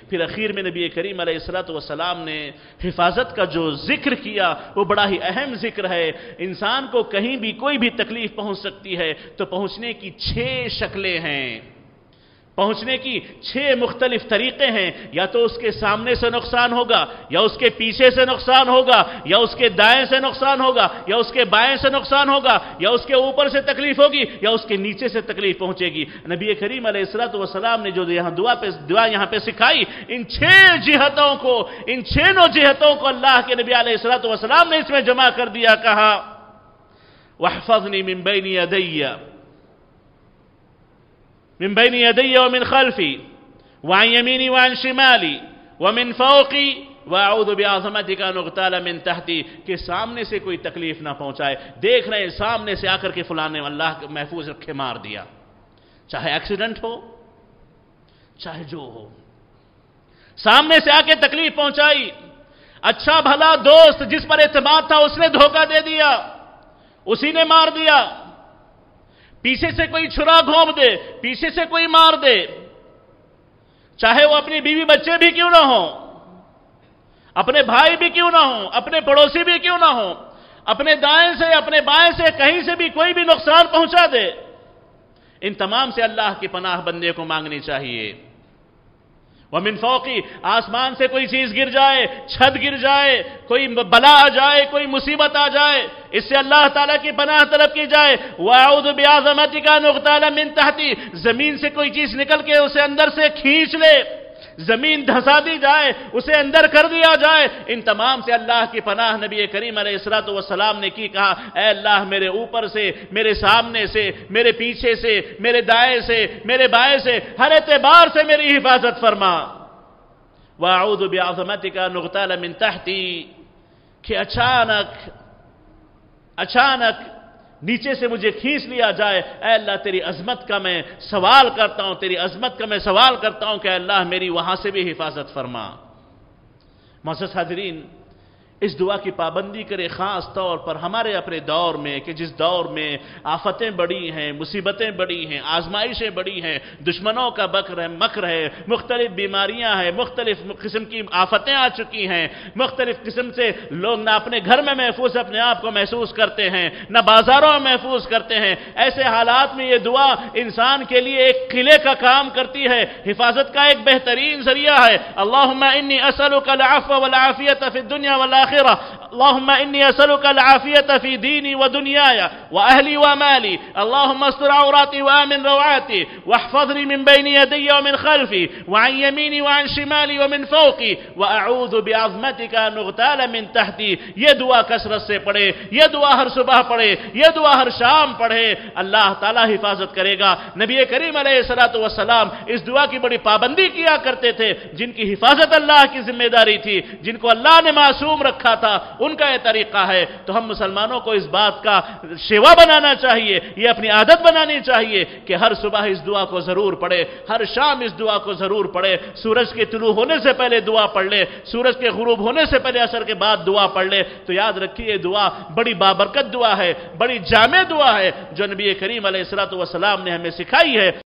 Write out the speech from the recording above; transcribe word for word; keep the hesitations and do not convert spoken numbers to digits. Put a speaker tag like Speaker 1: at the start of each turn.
Speaker 1: پھر اخیر میں نبی کریم علیہ الصلوۃ والسلام نے حفاظت کا جو ذکر کیا وہ بڑا ہی اہم ذکر ہے۔ انسان کو کہیں بھی کوئی بھی تکلیف پہنچ سکتی ہے تو پہنچنے کی چھ شکلیں ہیں، پہنچنے کی چھ مختلف طریقے ہیں۔ یا تو اس کے سامنے سے نقصان ہوگا، یا اس کے پیچھے سے نقصان ہوگا، یا اس کے دائیں سے نقصان ہوگا، یا اس کے بائیں سے نقصان ہوگا، یا اس کے اوپر سے تکلیف ہوگی، یا اس کے نیچے سے تکلیف پہنچے گی۔ نبی کریم علیہ الصلوۃ والسلام نے جو یہاں دعا پہ دعا یہاں پہ سکھائی، ان چھ جہتوں کو، ان چھینوں جہتوں کو اللہ کے نبی علیہ الصلوۃ والسلام نے اس میں جمع کر دیا۔ کہا واحفظنی من بین یدی من بین یدی ومن خلفی وعن یمینی وعن شمالی ومن فوقی واعوذ بعظمتک ان اغتال من تحتی، کہ سامنے سے کوئی تکلیف نہ پہنچائے۔ دیکھ رہے ہیں سامنے سے آ کر کے فلاں نے اللہ محفوظ رکھے مار دیا، چاہے ایکسیڈنٹ ہو چاہے جو ہو، سامنے سے آ کے تکلیف پہنچائی۔ اچھا بھلا دوست جس پر اعتماد تھا اس نے دھوکہ دے دیا، اسی نے مار دیا۔ پیچھے سے کوئی چھرا گھونپ دے، پیچھے سے کوئی مار دے، چاہے وہ اپنی بیوی بچے بھی کیوں نہ ہوں، اپنے بھائی بھی کیوں نہ ہوں، اپنے پڑوسی بھی کیوں نہ ہوں، اپنے دائیں سے اپنے بائیں سے کہیں سے بھی کوئی بھی نقصان پہنچا دے، ان تمام سے اللہ کی پناہ بندے کو مانگنی چاہیے۔ وَمِن فَوْقِ، آسمان سے کوئی چیز گر جائے، چھت گر جائے، کوئی بلا آ جائے، کوئی مصیبت آ جائے، اس سے اللہ تعالیٰ کی پناہ طلب کی جائے۔ وَأَعُوذُ بِعَظَمَتِكَ أَنْ أُغْتَالَ مِنْ تَحْتِي، زمین سے کوئی چیز نکل کے اسے اندر سے کھینچ لے، زمین دھسا دی جائے، اسے اندر کر دیا جائے، ان تمام سے اللہ کی پناہ نبی کریم علیہ الصلوۃ والسلام نے کی۔ کہا اے اللہ میرے اوپر سے، میرے سامنے سے، میرے پیچھے سے، میرے دائیں سے، میرے بائیں سے، ہر اعتبار سے میری حفاظت فرما۔ وَأَعُوذُ بِعَظَمَتِكَ أَنْ أُغْتَالَ مِنْ تَحْتِي، کہ اچانک اچانک نیچے سے مجھے کھینچ لیا جائے۔ اے اللہ تیری عظمت کا میں سوال کرتا ہوں، تیری عظمت کا میں سوال کرتا ہوں کہ اے اللہ میری وہاں سے بھی حفاظت فرما۔ معزز حاضرین، اس دعا کی پابندی کرے، خاص طور پر ہمارے اپنے دور میں کہ جس دور میں آفتیں بڑی ہیں، مصیبتیں بڑی ہیں، آزمائشیں بڑی ہیں، دشمنوں کا بکر ہے، مکر ہے، مختلف بیماریاں ہیں، مختلف قسم کی آفتیں آ چکی ہیں، مختلف قسم سے لوگ نہ اپنے گھر میں محفوظ اپنے آپ کو محسوس کرتے ہیں، نہ بازاروں میں محفوظ کرتے ہیں۔ ایسے حالات میں یہ دعا انسان کے لیے ایک قلعے کا کام کرتی ہے، حفاظت کا ایک بہترین ذریعہ ہے۔ اللہم انی اسألک العفو والعافیت فی الدنیا والآخرہ، اللهم إني أسألك العافية في ديني ودنياي وأهلي ومالي، اللهم استر عوراتي وآمن روعاتي، واحفظني من بين يدي ومن خلفي وعن يميني وعن شمالي ومن فوقي، وأعوذ بعظمتك أن أغتال من تحتي۔ یہ دعا کثرت سے پڑھے، یہ دعا ہر صبح پڑھے، یہ دعا ہر شام پڑھے، اللہ تعالیٰ حفاظت کرے گا۔ نبی کریم علیہ الصلوۃ والسلام اس دعا کی بڑی پابندی کیا کرتے تھے۔ جن کی حفاظت اللہ کی ذمہ داری تھی، جن کو اللہ نے معصوم رکھا تھا، ان کا یہ طریقہ ہے۔ تو ہم مسلمانوں کو اس بات کا شیوا بنانا چاہیے، یہ اپنی عادت بنانی چاہیے کہ ہر صبح اس دعا کو ضرور پڑھے، ہر شام اس دعا کو ضرور پڑھے۔ سورج کے طلوع ہونے سے پہلے دعا پڑھ لے، سورج کے غروب ہونے سے پہلے عصر کے بعد دعا پڑھ لے، تو یاد رکھیے یہ دعا بڑی بابرکت دعا ہے، بڑی جامع دعا ہے جو نبی کریم علیہ الصلوۃ والسلام نے ہمیں سکھائی ہے۔